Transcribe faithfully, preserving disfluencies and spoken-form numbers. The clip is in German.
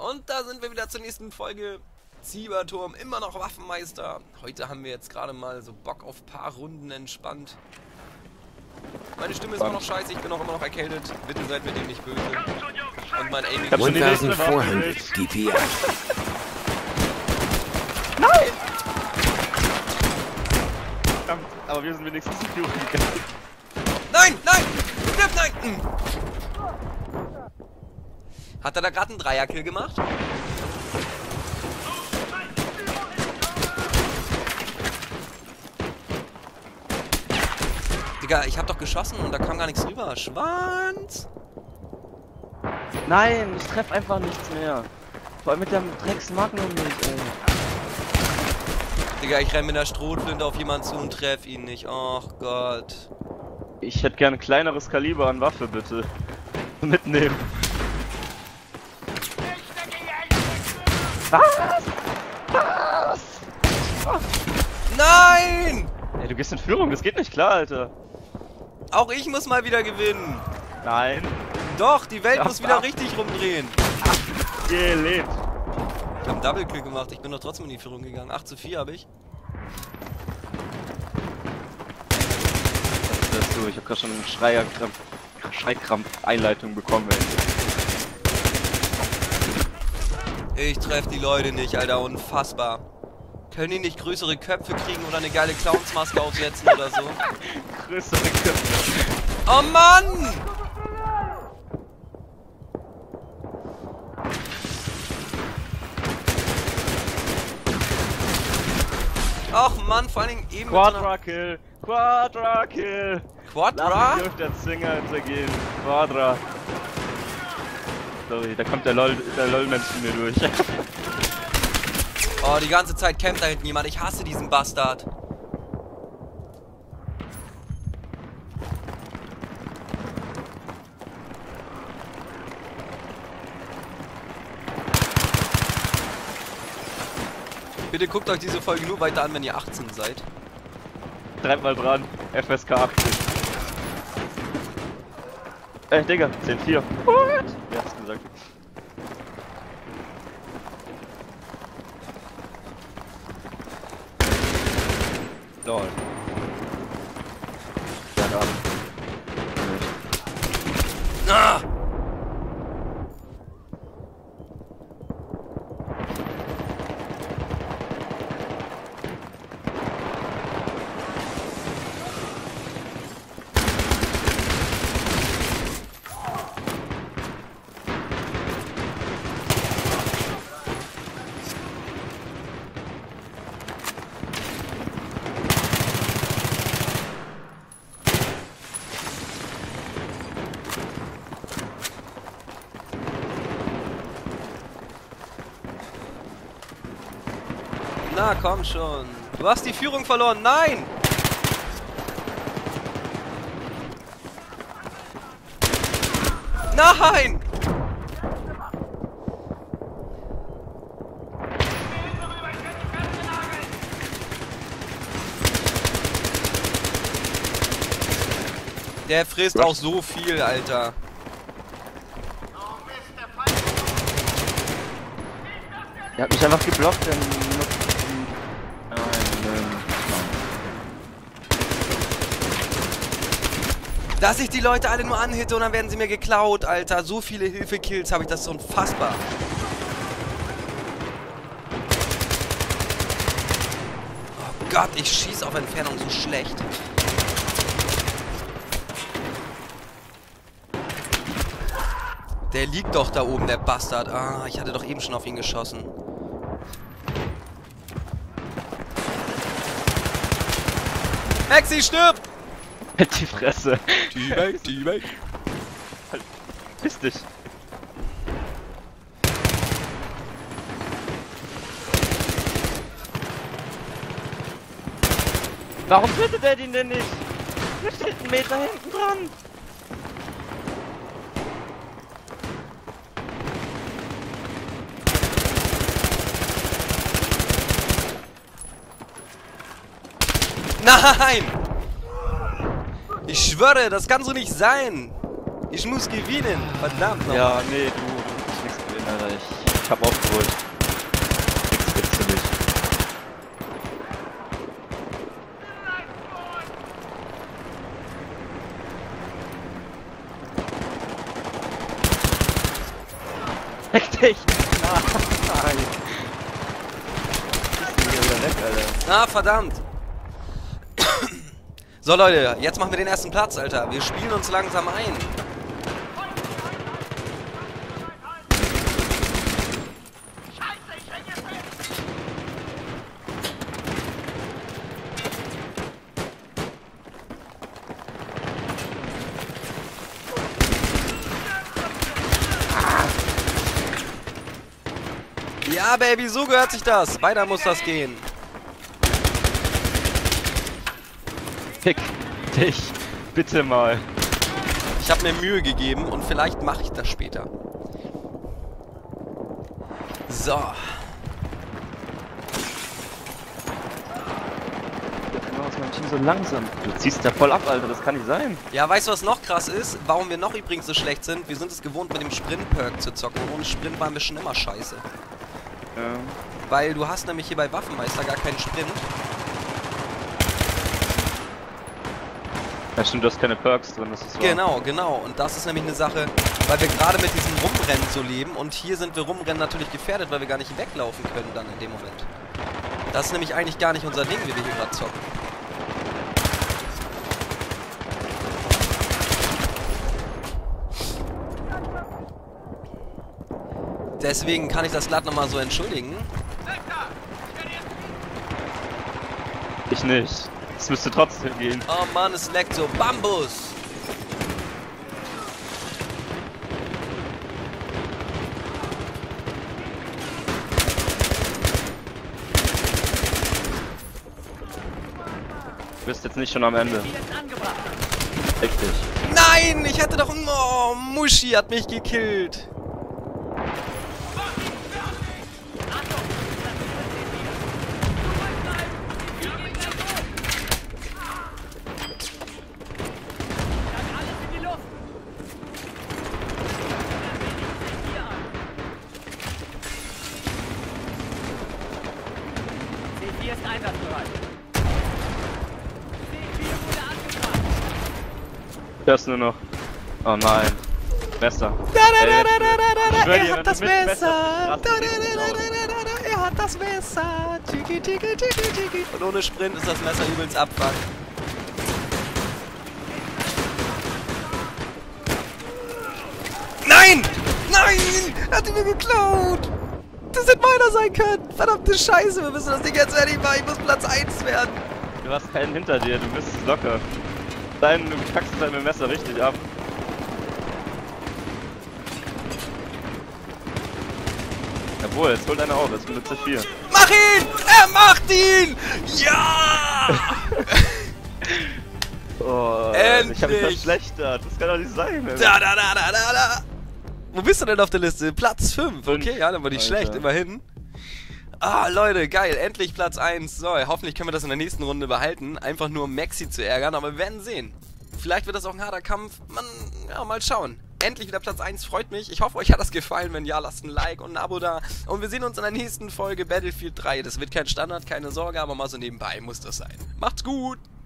Und da sind wir wieder zur nächsten Folge. Zieberturm, immer noch Waffenmeister. Heute haben wir jetzt gerade mal so Bock auf ein paar Runden entspannt. Meine Stimme ist immer noch scheiße, ich bin auch immer noch erkältet. Bitte seid mir dem nicht böse. Und mein Aiming... vierzehnhundert D P S. Nein! Verdammt, aber wir sind wenigstens in Führung gegangen. Nein, nein! Stimmt, nein! Hm. Hat er da gerade einen Dreierkill gemacht? Digga, ich hab doch geschossen und da kam gar nichts rüber. Schwanz! Nein, ich treff einfach nichts mehr. Vor allem mit dem Drecks Magnum nicht, ey. Digga, ich renn mit der Strohflinte auf jemanden zu und treff ihn nicht. Ach Gott. Ich hätte gerne ein kleineres Kaliber an Waffe, bitte. Mitnehmen. Was? Was? Was? Nein! Ey, du gehst in Führung, das geht nicht klar, Alter. Auch ich muss mal wieder gewinnen. Nein. Doch, die Welt Ja, muss wieder ach. richtig rumdrehen. Gelebt. Ich hab einen Double-Click gemacht, ich bin doch trotzdem in die Führung gegangen. acht zu vier habe ich. Was ist das du? Ich hab grad schon einen Schreierkrampf, Schreikrampf-Einleitung bekommen, ey. Ich treff die Leute nicht, Alter, unfassbar. Können die nicht größere Köpfe kriegen oder eine geile Clownsmaske aufsetzen oder so? Größere Köpfe. Oh Mann! Ach Mann, vor allen Dingen eben mit so einer- Quadra-Kill! Quadra-Kill! Quadra? Lass mich durch der Zinger hintergehen. Quadra. Sorry, da kommt der LOL, der LOL-Mensch in mir durch. Oh, die ganze Zeit campt da hinten jemand. Ich hasse diesen Bastard. Bitte guckt euch diese Folge nur weiter an, wenn ihr achtzehn seid. Treibt mal dran. F S K achtzig. Ey, Digga, zehn vier. What? Wer hat's gesagt? Lol. Ja, da. Ah! Na, komm schon. Du hast die Führung verloren. Nein! Nein! Der frisst auch so viel, Alter. Er hat mich einfach geblockt, dann Nein, nein. Dass ich die Leute alle nur anhitte und dann werden sie mir geklaut, Alter. So viele Hilfekills habe ich, das ist unfassbar. Oh Gott, ich schieße auf Entfernung so schlecht. Der liegt doch da oben, der Bastard. Ah, ich hatte doch eben schon auf ihn geschossen. Maxi, stirb! Halt die Fresse. Teammate, Teammate. Halt, piss dich. Warum tötet er den denn nicht? Der steht einen Meter hinten dran. Nein! Ich schwöre, das kann so nicht sein. Ich muss gewinnen. Verdammt nochmal. Ja, nee, du, du musst nichts gewinnen, Alter. Ich Ich hab aufgeholt. Nix gibt's für mich. Weg dich! Nein! Ich bin hier wieder weg, Alter. Ah, verdammt! So Leute, jetzt machen wir den ersten Platz, Alter. Wir spielen uns langsam ein. Ja, Baby, so gehört sich das. Weiter muss das gehen. Fick dich, bitte mal. Ich habe mir Mühe gegeben und vielleicht mache ich das später. So. Warum ist mein Team so langsam? Du ziehst da voll ab, Alter, das kann nicht sein. Ja, weißt du, was noch krass ist? Warum wir noch übrigens so schlecht sind? Wir sind es gewohnt, mit dem Sprint-Perk zu zocken. Ohne Sprint waren wir schon immer scheiße. Ja. Weil du hast nämlich hier bei Waffenmeister gar keinen Sprint. Ja stimmt, du hast keine Perks drin, das ist wahr. Genau, genau. Und das ist nämlich eine Sache, weil wir gerade mit diesem Rumrennen so leben. Und hier sind wir Rumrennen natürlich gefährdet, weil wir gar nicht weglaufen können dann in dem Moment. Das ist nämlich eigentlich gar nicht unser Ding, wie wir hier gerade zocken. Deswegen kann ich das glatt nochmal so entschuldigen. Ich nicht. Es müsste trotzdem gehen. Oh Mann, es leckt so. Bambus! Du bist jetzt nicht schon am Ende. Richtig. Nein! Ich hatte doch... Oh, Muschi hat mich gekillt. C vier ist einsatzbereit. C vier wurde angefasst. Hörst nur noch. Oh nein. Messer. Da, da, da, da, da, da, da, Ich schwör er dir, wenn hat du das mit Messer. Messer Da, da, da, rasten, da, da, da, da, er hat das Messer. Tiki, tiki, tiki, tiki. Und ohne Sprint ist das Messer übelst Abfuck. Nein! Nein! Er hat ihn mir geklaut! Das hätte meiner sein können! Verdammte Scheiße, wir müssen das Ding jetzt fertig machen. Ich muss Platz eins werden. Du hast keinen hinter dir, du bist locker. Dein, du kackst dein mit dem Messer richtig ab. Jawohl, jetzt holt einer auf, jetzt sind wir C vier. Mach ihn! Er macht ihn! Ja! Oh, Endlich! ich hab mich verschlechtert, das kann doch nicht sein. Ey. Da, da, da, da, da, da! Wo bist du denn auf der Liste? Platz fünf. Fünf. Okay, ja, dann war nicht Alter. schlecht, immerhin. Ah, Leute, geil. Endlich Platz eins. So, hoffentlich können wir das in der nächsten Runde behalten. Einfach nur um Maxi zu ärgern, aber wir werden sehen. Vielleicht wird das auch ein harter Kampf. Man, ja, mal schauen. Endlich wieder Platz eins, freut mich. Ich hoffe, euch hat das gefallen. Wenn ja, lasst ein Like und ein Abo da. Und wir sehen uns in der nächsten Folge Battlefield drei. Das wird kein Standard, keine Sorge, aber mal so nebenbei muss das sein. Macht's gut!